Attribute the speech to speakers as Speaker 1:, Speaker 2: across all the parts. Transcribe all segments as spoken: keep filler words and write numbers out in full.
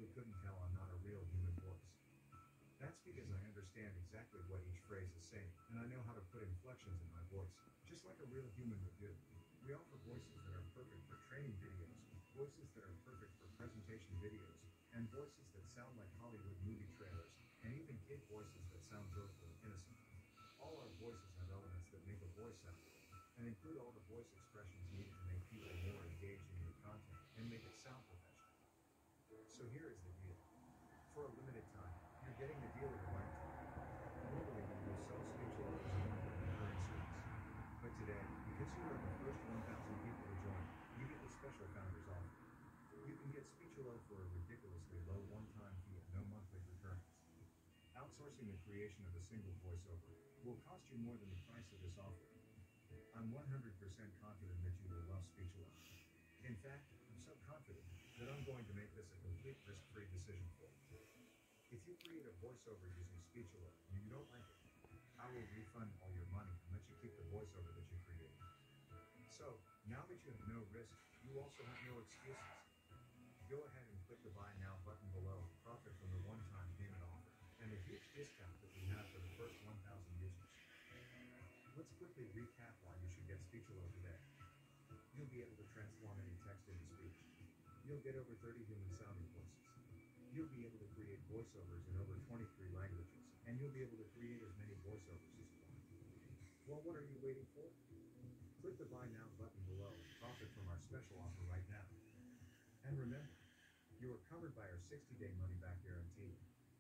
Speaker 1: probably couldn't tell I'm not a real human voice. That's because I understand exactly what each phrase is saying, and I know how to put inflections in my voice, just like a real human would do. We offer voices that are perfect for training videos, voices that are perfect for presentation videos, and voices that sound like Hollywood movie trailers, and even kid voices that sound joyful and innocent. All our voices have elements that make a voice sound good, and include all the voice expressions needed to make people more engaged in your content and make it sound professional. So here is the deal. For a limited time, you're getting the deal of a lifetime. Normally, we will sell speech alerts and monthly recurring service. But today, because you are the first one thousand people to join, you get the special founders offer. You can get speech alert for a ridiculously low one-time fee and no monthly recurrence. Outsourcing the creation of a single voiceover will cost you more than the price of this offer. I'm one hundred percent confident that you will love speech alert. In fact, I'm so confident that I'm going to make this a complete risk-free decision for you. If you create a voiceover using speech alert and you don't like it, I will refund all your money and let you keep the voiceover that you created. So, now that you have no risk, you also have no excuses. Go ahead and click the Buy Now button below and profit from the one-time payment offer and the huge discount that we have for the first one thousand users. Let's quickly recap why you should get speech alert today. You'll be able to transform any text into speech. You'll get over thirty human-sounding voices. You'll be able to create voiceovers in over twenty-three languages, and you'll be able to create as many voiceovers as you want. Well, what are you waiting for? Click the Buy Now button below and profit from our special offer right now. And remember, you are covered by our sixty-day money-back guarantee.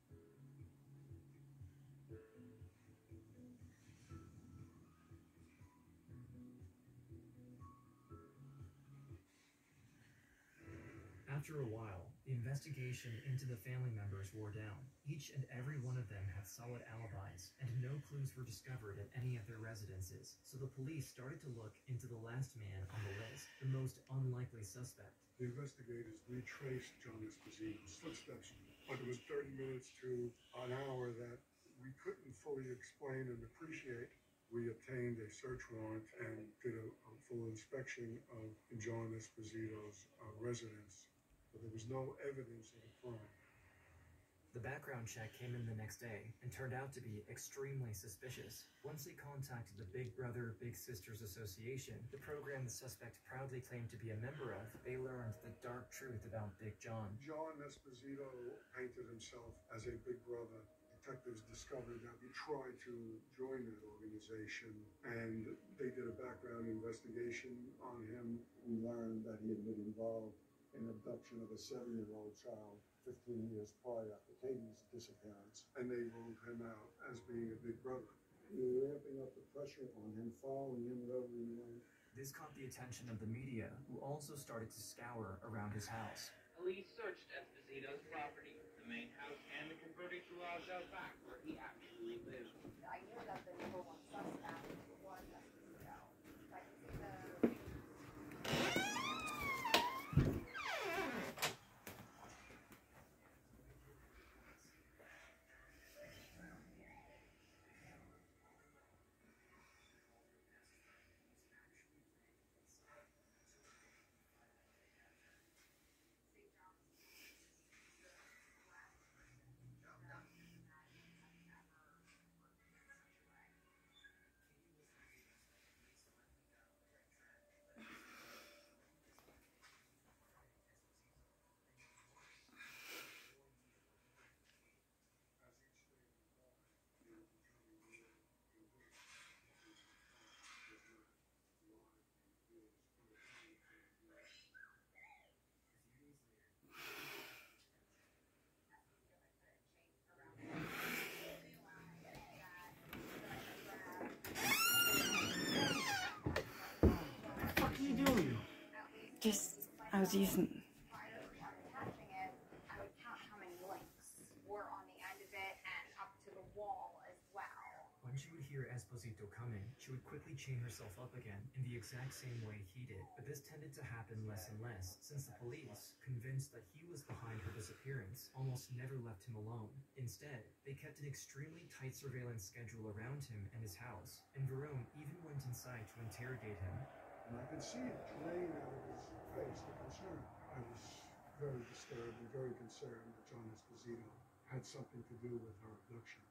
Speaker 2: After a while, the investigation into the family members wore down. Each and every one of them had solid alibis, and no clues were discovered at any of their residences, so the police started to look into the last man on the list, the most unlikely suspect.
Speaker 3: The investigators retraced John Esposito's footsteps, but it was thirty minutes to an hour that we couldn't fully explain and appreciate. We obtained a search warrant and did a, a full inspection of John Esposito's uh, residence, but there was no evidence of a crime.
Speaker 2: The background check came in the next day and turned out to be extremely suspicious. Once they contacted the Big Brother Big Sisters Association, the program the suspect proudly claimed to be a member of, they learned the dark truth about Big John.
Speaker 3: John Esposito painted himself as a big brother. Detectives discovered that he tried to join that organization, and they did a background investigation on him. We learned that he had been involved in abduction of a seven-year-old child fifteen years prior to Katie's disappearance, and they ruled him out as being a big brother. We were ramping up the pressure on him, following him wherever he went.
Speaker 2: This caught the attention of the media, who also started to scour around his house.
Speaker 4: Police searched Esposito's property, the main house and the converted garage out back where he actually lived.
Speaker 5: I knew that the number one suspect was Esposito. Like, the
Speaker 6: Just, I was using.
Speaker 5: attaching it, I would count how many links were on the end of it and up to the wall as well.
Speaker 2: When she would hear Esposito coming, she would quickly chain herself up again in the exact same way he did. But this tended to happen less and less, since the police, convinced that he was behind her disappearance, almost never left him alone. Instead, they kept an extremely tight surveillance schedule around him and his house, and Verone even went inside to interrogate him.
Speaker 3: And I could see it drain out of his face, the concern. I was very disturbed and very concerned that John Esposito had something to do with her abduction.